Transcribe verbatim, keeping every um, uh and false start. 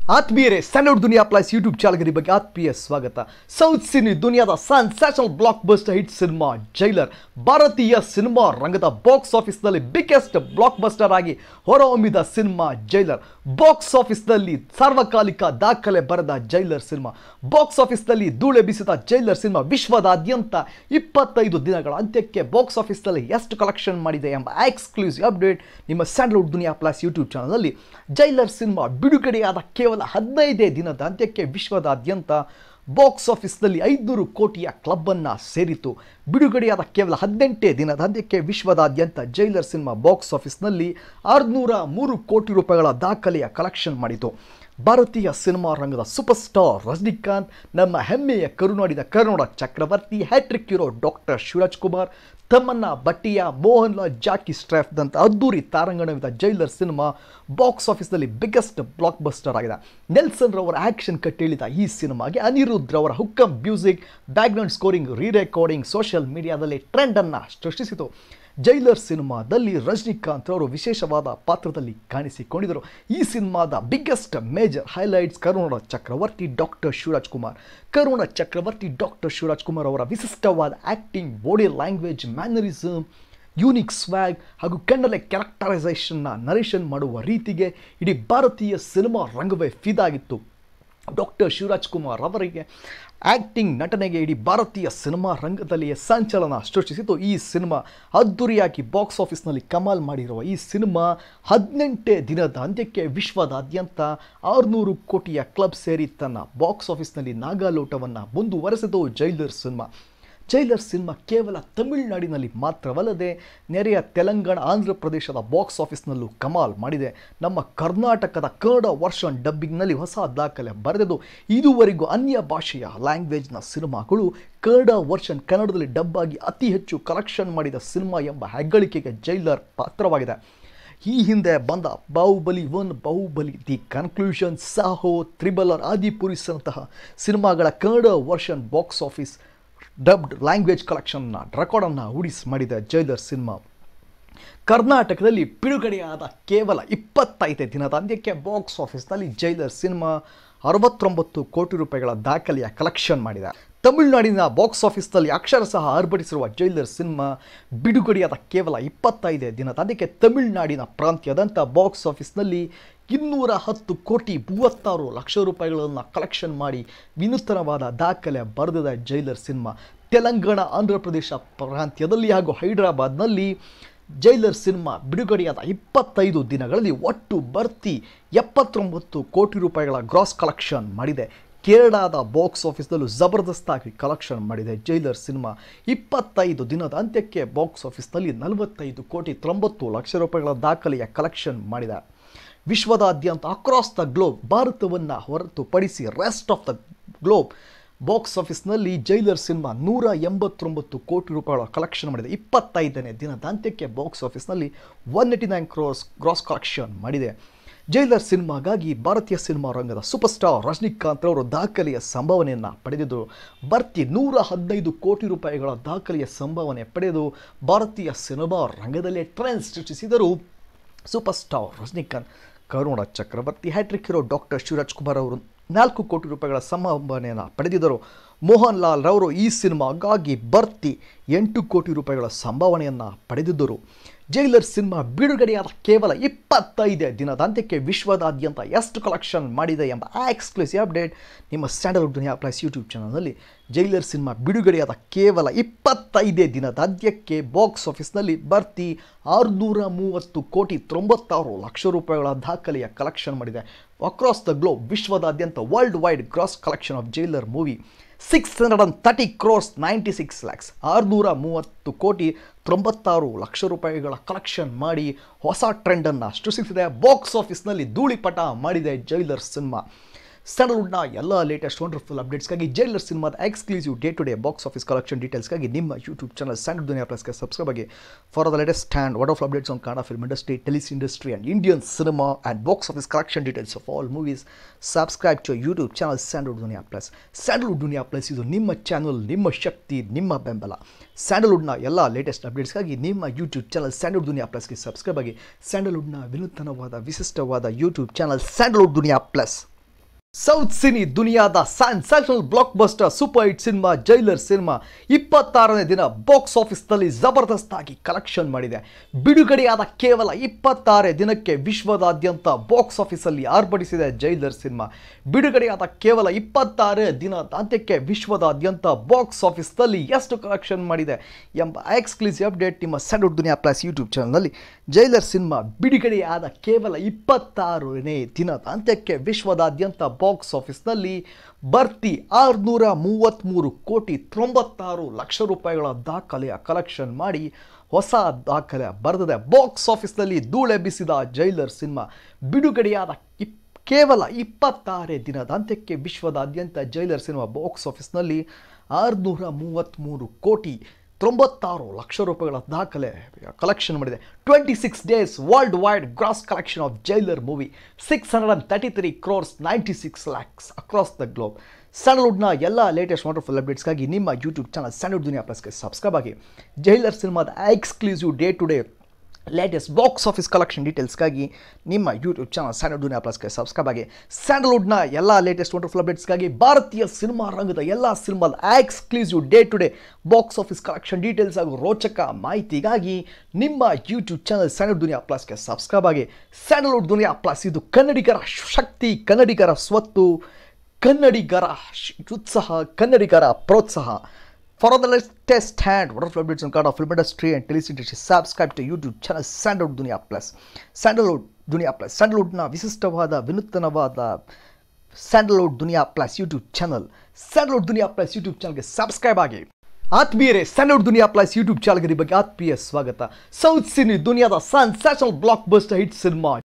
ಆತ್ಮೀಯರೇ, Sandalwood Dunia plus YouTube ಚಾನಲ್ಗೆ ಬಗ್ಗೆ ಆತ್ಮೀಯ ಸ್ವಾಗತ. ಸೌತ್ ಸಿನಿ ದುನಿಯಾದ sensational blockbuster hit cinema Jailer ಭಾರತೀಯ ಸಿನಿಮಾ ರಂಗದ ಬಾಕ್ಸ್ ಆಫೀಸ್ನಲ್ಲಿ ಬಿಗ್ಗೆಸ್ಟ್ ಬ್ಲಾಕ್ ಬಸ್ಟರ್ ಆಗಿ ಹೊರಹೊಮ್ಮಿದ ಸಿನಿಮಾ ಜೈಲರ್. ಬಾಕ್ಸ್ ಆಫೀಸ್ನಲ್ಲಿ ಸಾರ್ವಕಾಲಿಕ ದಾಖಲೆ ಬರೆದ ಜೈಲರ್ ಸಿನಿಮಾ, ಬಾಕ್ಸ್ ಆಫೀಸ್ನಲ್ಲಿ ಧೂಳೆ ಬೀಸಿದ ಜೈಲರ್ ಸಿನಿಮಾ ವಿಶ್ವದಾದ್ಯಂತ ಇಪ್ಪತ್ತೈದು ದಿನಗಳ ಅಂತ್ಯಕ್ಕೆ ಬಾಕ್ಸ್ ಆಫೀಸ್ನಲ್ಲಿ ಎಷ್ಟು ಕಲೆಕ್ಷನ್ ಮಾಡಿದೆ ಎಂಬ ಎಕ್ಸ್ಕ್ಲೂಸಿವ್ ಅಪ್ಡೇಟ್ ನಿಮ್ಮ ಸ್ಯಾಂಡಲ್ವುಡ್ ದುನಿಯಾ ಪ್ಲಸ್ ಯೂಟ್ಯೂಬ್ ಚಾನಲ್ನಲ್ಲಿ. ಜೈಲರ್ ಸಿನಿಮಾ ಬಿಡುಗಡೆಯಾದ ಕೇವಲ ಹದಿನೈದೇ ದಿನದ ಅಂತ್ಯಕ್ಕೆ ವಿಶ್ವದಾದ್ಯಂತ ಬಾಕ್ಸ್ ಆಫೀಸ್ನಲ್ಲಿ ಐದುನೂರು ಕೋಟಿಯ ಕ್ಲಬ್ಬನ್ನು ಸೇರಿತು. ಬಿಡುಗಡೆಯಾದ ಕೇವಲ ಹದಿನೆಂಟೇ ದಿನದ ಅಂತ್ಯಕ್ಕೆ ವಿಶ್ವದಾದ್ಯಂತ ಜೈಲರ್ ಸಿನಿಮಾ ಬಾಕ್ಸ್ ಆಫೀಸ್ನಲ್ಲಿ ಆರುನೂರ ಮೂರು ಕೋಟಿ ರೂಪಾಯಿಗಳ ದಾಖಲೆಯ ಕಲೆಕ್ಷನ್ ಮಾಡಿತು. ಭಾರತೀಯ ಸಿನಿಮಾ ರಂಗದ ಸೂಪರ್ ಸ್ಟಾರ್ ರಜನಿಕಾಂತ್, ನಮ್ಮ ಹೆಮ್ಮೆಯ ಕರುನಾಡಿನ ಕರ್ನಾಟಕ ಚಕ್ರವರ್ತಿ, hattrick hero doctor Shivarajkumar, Tamannaah, Bhatia, Mohan Lal, Jackie ಶ್ರಾಫ್ದಂಥ ಅದ್ದೂರಿ ತಾರಂಗಣವಿದ ಜೈಲರ್ ಸಿನಿಮಾ ಬಾಕ್ಸ್ ಆಫೀಸ್ನಲ್ಲಿ ಬಿಗ್ಗೆಸ್ಟ್ ಬ್ಲಾಕ್ ಬಸ್ಟರ್ ಆಗಿದೆ. ನೆಲ್ಸನ್ ರವರ ಆ್ಯಕ್ಷನ್ ಕಟ್ ಹೇಳಿದ ಈ ಸಿನಿಮಾಗೆ ಅನಿರುದ್ಧ್ ರವರ ಹುಕ್ಕಂ music, background scoring, rerecording social ಮೀಡಿಯಾದಲ್ಲಿ ಟ್ರೆಂಡನ್ನು ಸೃಷ್ಟಿಸಿತು. ಜೈಲರ್ ಸಿನಿಮಾದಲ್ಲಿ ರಜನಿಕಾಂತ್ ಅವರು ವಿಶೇಷವಾದ ಪಾತ್ರದಲ್ಲಿ ಕಾಣಿಸಿಕೊಂಡಿದ್ದರು. ಈ ಸಿನಿಮಾದ ಬಿಗ್ಗೆಸ್ಟ್ ಮೇಜರ್ ಹೈಲೈಟ್ಸ್ ಕರುನಾಡ ಚಕ್ರವರ್ತಿ ಡಾಕ್ಟರ್ ಶಿವರಾಜ್ಕುಮಾರ್. ಕರುನಾಡ ಚಕ್ರವರ್ತಿ ಡಾಕ್ಟರ್ ಶಿವರಾಜ್ಕುಮಾರ್ ಅವರ ವಿಶಿಷ್ಟವಾದ acting, body language, mannerism, unique swag ಹಾಗೂ ಕಣ್ಣಲ್ಲೇ ಕ್ಯಾರೆಕ್ಟರೈಸೇಷನ್ನ ನರೇಷನ್ ಮಾಡುವ ರೀತಿಗೆ ಇಡೀ ಭಾರತೀಯ ಸಿನಿಮಾ ರಂಗವೇ ಫಿದಾಗಿತ್ತು. ಡಾಕ್ಟರ್ ಶಿವರಾಜ್ಕುಮಾರ್ ಅವರಿಗೆ ಆ್ಯಕ್ಟಿಂಗ್, ನಟನೆಗೆ ಇಡೀ ಭಾರತೀಯ ಸಿನಿಮಾ ರಂಗದಲ್ಲಿಯೇ ಸಂಚಲನ ಸೃಷ್ಟಿಸಿತು. ಈ ಸಿನಿಮಾ ಅದ್ದೂರಿಯಾಗಿ ಬಾಕ್ಸ್ ಆಫೀಸ್ನಲ್ಲಿ ಕಮಾಲ್ ಮಾಡಿರುವ ಈ ಸಿನಿಮಾ ಹದಿನೆಂಟೇ ದಿನದ ಅಂತ್ಯಕ್ಕೆ ವಿಶ್ವದಾದ್ಯಂತ ಆರುನೂರು ಕೋಟಿಯ ಕ್ಲಬ್ ಸೇರಿ ತನ್ನ ಬಾಕ್ಸ್ ಆಫೀಸ್ನಲ್ಲಿ ನಾಗಾಲೋಟವನ್ನು ಮುಂದುವರೆಸಿತು. ಜೈಲರ್ ಸಿನಿಮಾ ಜೈಲರ್ ಸಿನಿಮಾ ಕೇವಲ ತಮಿಳುನಾಡಿನಲ್ಲಿ ಮಾತ್ರವಲ್ಲದೆ ನೆರೆಯ ತೆಲಂಗಾಣ, ಆಂಧ್ರ ಪ್ರದೇಶದ ಬಾಕ್ಸ್ ಆಫೀಸ್ನಲ್ಲೂ ಕಮಾಲ್ ಮಾಡಿದೆ. ನಮ್ಮ ಕರ್ನಾಟಕದ ಕನ್ನಡ ವರ್ಷನ್ ಡಬ್ಬಿಂಗ್ನಲ್ಲಿ ಹೊಸ ದಾಖಲೆ ಬರೆದಿದ್ದು. ಇದುವರೆಗೂ ಅನ್ಯ ಭಾಷೆಯ ಲ್ಯಾಂಗ್ವೇಜ್ನ ಸಿನಿಮಾಗಳು ಕನ್ನಡ ವರ್ಷನ್ ಕನ್ನಡದಲ್ಲಿ ಡಬ್ ಆಗಿ ಅತಿ ಹೆಚ್ಚು ಕಲೆಕ್ಷನ್ ಮಾಡಿದ ಸಿನಿಮಾ ಎಂಬ ಹೆಗ್ಗಳಿಕೆಗೆ ಜೈಲರ್ ಪಾತ್ರವಾಗಿದೆ. ಈ ಹಿಂದೆ ಬಂದ Baahubali one, Baahubali the conclusion, Saaho, ತ್ರಿಬಲರ್, ಆದಿಪುರುಷಂತಹ ಸಿನಿಮಾಗಳ Kannada version box office dubbed language ಕಲೆಕ್ಷನ್ನ ರೆಕಾರ್ಡನ್ನು ಉಡಿಸ್ ಮಾಡಿದ ಜೈಲರ್ ಸಿನಿಮಾ. ಕರ್ನಾಟಕದಲ್ಲಿ ಬಿಡುಗಡೆಯಾದ ಕೇವಲ ಇಪ್ಪತ್ತೈದು ದಿನದ ಅಂತ್ಯಕ್ಕೆ ಬಾಕ್ಸ್ ಆಫೀಸ್ನಲ್ಲಿ ಜೈಲರ್ ಸಿನಿಮಾ ಅರವತ್ತೊಂಬತ್ತು ಕೋಟಿ ರೂಪಾಯಿಗಳ ದಾಖಲೆಯ ಕಲೆಕ್ಷನ್ ಮಾಡಿದೆ. ತಮಿಳುನಾಡಿನ ಬಾಕ್ಸ್ ಆಫೀಸ್ನಲ್ಲಿ ಅಕ್ಷರಶಃ ಆರ್ಭಟಿಸಿರುವ ಜೈಲರ್ ಸಿನಿಮಾ ಬಿಡುಗಡೆಯಾದ ಕೇವಲ ಇಪ್ಪತ್ತೈದೇ ದಿನದ ಅಂತ್ಯಕ್ಕೆ ತಮಿಳುನಾಡಿನ ಪ್ರಾಂತ್ಯದಂಥ ಬಾಕ್ಸ್ ಆಫೀಸ್ನಲ್ಲಿ ಇನ್ನೂರ ಹತ್ತು ಕೋಟಿ ಮೂವತ್ತಾರು ಲಕ್ಷ ರೂಪಾಯಿಗಳನ್ನು ಕಲೆಕ್ಷನ್ ಮಾಡಿ ವಿನೂತನವಾದ ದಾಖಲೆ ಬರೆದಿದೆ ಜೈಲರ್ ಸಿನಿಮಾ. ತೆಲಂಗಾಣ, ಆಂಧ್ರ ಪ್ರದೇಶ ಪ್ರಾಂತ್ಯದಲ್ಲಿ ಹಾಗೂ ಹೈದರಾಬಾದ್ನಲ್ಲಿ ಜೈಲರ್ ಸಿನಿಮಾ ಬಿಡುಗಡೆಯಾದ ಇಪ್ಪತ್ತೈದು ದಿನಗಳಲ್ಲಿ ಒಟ್ಟು ಬರ್ತಿ ಎಪ್ಪತ್ತೊಂಬತ್ತು ಕೋಟಿ ರೂಪಾಯಿಗಳ ಗ್ರಾಸ್ ಕಲೆಕ್ಷನ್ ಮಾಡಿದೆ. ಕೇರಳದ ಬಾಕ್ಸ್ ಆಫೀಸ್ನಲ್ಲೂ ಜಬರ್ದಸ್ತಾಗಿ ಕಲೆಕ್ಷನ್ ಮಾಡಿದೆ ಜೈಲರ್ ಸಿನಿಮಾ. ಇಪ್ಪತ್ತೈದು ದಿನದ ಅಂತ್ಯಕ್ಕೆ ಬಾಕ್ಸ್ ಆಫೀಸ್ನಲ್ಲಿ ನಲವತ್ತೈದು ಕೋಟಿ ತೊಂಬತ್ತು ಲಕ್ಷ ರೂಪಾಯಿಗಳ ದಾಖಲೆಯ ಕಲೆಕ್ಷನ್ ಮಾಡಿದೆ. ವಿಶ್ವದಾದ್ಯಂತ ಅಕ್ರಾಸ್ ದ ಗ್ಲೋಬ್, ಭಾರತವನ್ನು ಹೊರತುಪಡಿಸಿ rest of the globe box ಆಫೀಸ್ನಲ್ಲಿ ಜೈಲರ್ ಸಿನಿಮಾ ನೂರ ಎಂಬತ್ತೊಂಬತ್ತು ಕೋಟಿ ರೂಪಾಯಿಗಳ ಕಲೆಕ್ಷನ್ ಮಾಡಿದೆ. ಇಪ್ಪತ್ತೈದನೇ ದಿನದ ಅಂತ್ಯಕ್ಕೆ ಬಾಕ್ಸ್ ಆಫೀಸ್ನಲ್ಲಿ one eighty nine crores gross collection ಮಾಡಿದೆ. ಜೈಲರ್ ಸಿನಿಮಾಗಾಗಿ ಭಾರತೀಯ ಸಿನಿಮಾ ರಂಗದ ಸೂಪರ್ ಸ್ಟಾರ್ ರಜನಿಕಾಂತ್ ಅವರು ದಾಖಲೆಯ ಸಂಭಾವನೆಯನ್ನು ಪಡೆದಿದ್ದರು. ಬರ್ತಿ ನೂರ ಹದಿನೈದು ಕೋಟಿ ರೂಪಾಯಿಗಳ ದಾಖಲೆಯ ಸಂಭಾವನೆ ಪಡೆದು ಭಾರತೀಯ ಸಿನಿಮಾ ರಂಗದಲ್ಲೇ ಟ್ರೆಂಡ್ ಸೃಷ್ಟಿಸಿದರು. ಸೂಪರ್ ಸ್ಟಾರ್ ರಜನಿಕಾಂತ್, ಕರುನಾಡ ಚಕ್ರವರ್ತಿ, ಹ್ಯಾಟ್ರಿಕ್ ಹೀರೋ ಡಾಕ್ಟರ್ ಶಿವರಾಜ್ಕುಮಾರ್ ಅವರು ನಾಲ್ಕು ಕೋಟಿ ರೂಪಾಯಿಗಳ ಸಂಭಾವನೆಯನ್ನು ಪಡೆದಿದ್ದರು. ಮೋಹನ್ ಲಾಲ್ ರವರು ಈ ಸಿನಿಮಾಗಾಗಿ ಬರ್ತಿ ಎಂಟು ಕೋಟಿ ರೂಪಾಯಿಗಳ ಸಂಭಾವನೆಯನ್ನು ಪಡೆದಿದ್ದರು. ಜೈಲರ್ ಸಿನಿಮಾ ಬಿಡುಗಡೆಯಾದ ಕೇವಲ ಇಪ್ಪತ್ತೈದೇ ದಿನದ ಅಂತ್ಯಕ್ಕೆ ವಿಶ್ವದಾದ್ಯಂತ ಎಷ್ಟು ಕಲೆಕ್ಷನ್ ಮಾಡಿದೆ ಎಂಬ ಎಕ್ಸ್ಕ್ಲೂಸಿವ್ ಅಪ್ಡೇಟ್ ನಿಮ್ಮ ಸ್ಯಾಂಡಲ್ವುಡ್ ದುನಿಯಾ ಪ್ಲಸ್ ಯೂಟ್ಯೂಬ್ ಚಾನಲ್ನಲ್ಲಿ. ಜೈಲರ್ ಸಿನಿಮಾ ಬಿಡುಗಡೆಯಾದ ಕೇವಲ ಇಪ್ಪತ್ತೈದೇ ದಿನದ ಅಂತ್ಯಕ್ಕೆ ಬಾಕ್ಸ್ ಆಫೀಸ್ನಲ್ಲಿ ಬರ್ತಿ ಆರುನೂರ ಮೂವತ್ತು ಕೋಟಿ ತೊಂಬತ್ತಾರು ಲಕ್ಷ ರೂಪಾಯಿಗಳ ದಾಖಲೆಯ ಕಲೆಕ್ಷನ್ ಮಾಡಿದೆ. ಅಕ್ರಾಸ್ ದ ಗ್ಲೋಬ್, ವಿಶ್ವದಾದ್ಯಂತ world wide gross collection of Jailer movie six hundred and thirty crores ninety six lakhs ಆರುನೂರ ಮೂವತ್ತು ಕೋಟಿ ತೊಂಬತ್ತಾರು ಲಕ್ಷ ರೂಪಾಯಿಗಳ ಕಲೆಕ್ಷನ್ ಮಾಡಿ ಹೊಸ ಟ್ರೆಂಡನ್ನು ಸೃಷ್ಟಿಸಿದೆ. ಬಾಕ್ಸ್ ಆಫೀಸ್ನಲ್ಲಿ ಧೂಳಿಪಟ ಮಾಡಿದೆ ಜೈಲರ್ ಸಿನಿಮಾ. ಸ್ಯಾಂಡಲ್ವುಡ್ನ ಎಲ್ಲ ಲೇಟೆಸ್ಟ್ ವಂಡರ್ಫುಲ್ ಅಪ್ಡೇಟ್ಸ್ಗಾಗಿ ಜೈಲರ್ ಸಿನಿಮಾದ exclusive day to day box office collection ಡೀಟೇಲ್ಸ್ಗಾಗಿ ನಿಮ್ಮ ಯೂಟ್ಯೂಬ್ ಚಾನಲ್ ಸ್ಯಾಂಡಲ್ವುಡ್ ದುನಿಯಾ ಪ್ಲಸ್ಗೆ ಸಬ್ಸ್ಕ್ರೈಬ್ ಆಗಿ. For the latest and wonderful updates on Kannada film industry, ಟೆಲಿಸ್ industry and Indian cinema and box office collection details of all movies, subscribe to YouTube channel Sandalwood Dunia plus. Sandalwood Dunia plus ಇದು ನಿಮ್ಮ channel, ನಿಮ್ಮ ಶಕ್ತಿ, ನಿಮ್ಮ ಬೆಂಬಲ. ಸ್ಯಾಂಡಲ್ವುಡ್ನ ಎಲ್ಲ latest ಅಪ್ಡೇಟ್ಸ್ಗಾಗಿ ನಿಮ್ಮ YouTube channel Sandalwood Dunia ಪ್ಲಸ್ಗೆ ಸಬ್ಸ್ಕ್ರೈಬ್ ಆಗಿ. ಸ್ಯಾಂಡಲ್ವುಡ್ನ ವಿನೂತನವಾದ ವಿಶಿಷ್ಟವಾದ YouTube channel Sandalwood Dunia plus. South cine ದುನಿಯಾದ sensational blockbuster super hit cinema Jailer cinema ಇಪ್ಪತ್ತಾರನೇ ದಿನ ಬಾಕ್ಸ್ ಆಫೀಸ್ನಲ್ಲಿ ಜಬರ್ದಸ್ತ್ ಆಗಿ ಕಲೆಕ್ಷನ್ ಮಾಡಿದೆ. ಬಿಡುಗಡೆಯಾದ ಕೇವಲ ಇಪ್ಪತ್ತಾರನೇ ದಿನಕ್ಕೆ ವಿಶ್ವದಾದ್ಯಂತ ಬಾಕ್ಸ್ ಆಫೀಸಲ್ಲಿ ಆರ್ಭಟಿಸಿದೆ ಜೈಲರ್ ಸಿನಿಮಾ. ಬಿಡುಗಡೆಯಾದ ಕೇವಲ ಇಪ್ಪತ್ತಾರನೇ ದಿನದ ಅಂತ್ಯಕ್ಕೆ ವಿಶ್ವದಾದ್ಯಂತ ಬಾಕ್ಸ್ ಆಫೀಸ್ನಲ್ಲಿ ಎಷ್ಟು ಕಲೆಕ್ಷನ್ ಮಾಡಿದೆ ಎಂಬ ಎಕ್ಸ್ಕ್ಲೂಸಿವ್ ಅಪ್ಡೇಟ್ ನಿಮ್ಮ ಸ್ಯಾಂಡಲ್ವುಡ್ ದುನಿಯಾ ಪ್ಲಸ್ ಯೂಟ್ಯೂಬ್ ಚಾನಲ್ನಲ್ಲಿ. ಜೈಲರ್ ಸಿನಿಮಾ ಬಿಡುಗಡೆಯಾದ ಕೇವಲ ಇಪ್ಪತ್ತಾರನೇ ದಿನದ ಅಂತ್ಯಕ್ಕೆ ವಿಶ್ವದಾದ್ಯಂತ ಬಾಕ್ಸ್ ಆಫೀಸ್ನಲ್ಲಿ ಭರ್ತಿ ಆರುನೂರ ಮೂವತ್ತ್ಮೂರು ಕೋಟಿ ತೊಂಬತ್ತಾರು ಲಕ್ಷ ರೂಪಾಯಿಗಳ ದಾಖಲೆಯ ಕಲೆಕ್ಷನ್ ಮಾಡಿ ಹೊಸ ದಾಖಲೆ ಬರೆದಿದೆ. ಬಾಕ್ಸ್ ಆಫೀಸ್ನಲ್ಲಿ ಧೂಳೆಬ್ಬಿಸಿದ ಜೈಲರ್ ಸಿನಿಮಾ ಬಿಡುಗಡೆಯಾದ ಇಪ್ ಕೇವಲ ಇಪ್ಪತ್ತಾರನೇ ದಿನದ ಅಂತ್ಯಕ್ಕೆ ವಿಶ್ವದಾದ್ಯಂತ ಜೈಲರ್ ಸಿನಿಮಾ ಬಾಕ್ಸ್ ಆಫೀಸ್ನಲ್ಲಿ ಆರುನೂರ ಮೂವತ್ತ್ಮೂರು ಕೋಟಿ ತೊಂಬತ್ತಾರು ಲಕ್ಷ ರೂಪಾಯಿಗಳ ದಾಖಲೆ ಕಲೆಕ್ಷನ್ ಮಾಡಿದೆ. Twenty six days world wide gross collection of Jailer movie six hundred and thirty three crores ninety six lakhs across the globe. ಸ್ಯಾಂಡಲ್ವುಡ್ನ ಎಲ್ಲ ಲೇಟೆಸ್ಟ್ ವಂಡರ್ಫುಲ್ ಅಪ್ಡೇಟ್ಸ್ಗಾಗಿ ನಿಮ್ಮ ಯೂಟ್ಯೂಬ್ ಚಾನಲ್ ಸ್ಯಾಂಡಲ್ವುಡ್ ದುನಿಯಾ ಪ್ಲಸ್ಗೆ ಸಬ್ಸ್ಕ್ರೈಬ್ ಆಗಿ. ಜೈಲರ್ ಸಿನಿಮಾದ exclusive day to day latest box office collection ಡೀಟೇಲ್ಸ್ಗಾಗಿ ನಿಮ್ಮ YouTube channel Sandalwood Dunia ಪ್ಲಸ್ಗೆ ಸಬ್ಸ್ಕ್ರೈಬ್ ಆಗಿ. ಸ್ಯಾಂಡಲ್ವುಡ್ನ ಎಲ್ಲ ಲೇಟೆಸ್ಟ್ ವಂಡರ್ಫುಲ್ ಅಪ್ಡೇಟ್ಸ್ಗಾಗಿ ಭಾರತೀಯ ಸಿನಿಮಾ ರಂಗದ ಎಲ್ಲ ಸಿನಿಮಾದ exclusive day to day box office collection details ಹಾಗೂ ರೋಚಕ ಮಾಹಿತಿಗಾಗಿ ನಿಮ್ಮ ಯೂಟ್ಯೂಬ್ ಚಾನಲ್ ಸ್ಯಾಂಡಲ್ವುಡ್ ದುನಿಯಾ ಪ್ಲಸ್ಗೆ ಸಬ್ಸ್ಕ್ರೈಬ್ ಆಗಿ. ಸ್ಯಾಂಡಲ್ವುಡ್ ದುನಿಯಾ ಪ್ಲಸ್ ಇದು ಕನ್ನಡಿಗರ ಶಕ್ತಿ, ಕನ್ನಡಿಗರ ಸ್ವತ್ತು, ಕನ್ನಡಿಗರ ಉತ್ಸಾಹ, ಕನ್ನಡಿಗರ ಪ್ರೋತ್ಸಾಹ. For all the latest and wonderful updates on Kannada film industry and television industry, subscribe to YouTube channel Sandalwood Dunia Plus. Sandalwood Dunia Plus. Sandalwood na ವಿಶಿಷ್ಟವಾದ ವಿನೂತನವಾದ Sandalwood Dunia Plus YouTube channel. Sandalwood Dunia Plus YouTube channel ಗೆ subscribe ಆಗಿ. ಆತ್ಮೀಯರೇ, Sandalwood Dunia plus YouTube ಚಾನಲ್ಗೆ ಬಗ್ಗೆ ಆತ್ಮೀಯ ಸ್ವಾಗತ. South cine ದುನಿಯಾದ sensational blockbuster hit cinema